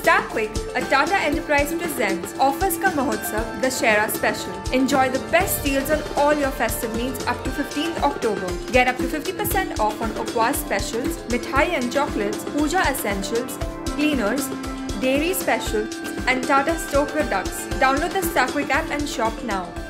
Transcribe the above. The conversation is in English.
Stackwick, a Tata Enterprise presents Offers Ka Mahotsav Dussehra Special. Enjoy the best deals on all your festive needs up to 15th October. Get up to 50% off on Upwas specials, mithai and chocolates, puja essentials, cleaners, dairy specials and Tata Store products. Download the Stackwick app and shop now.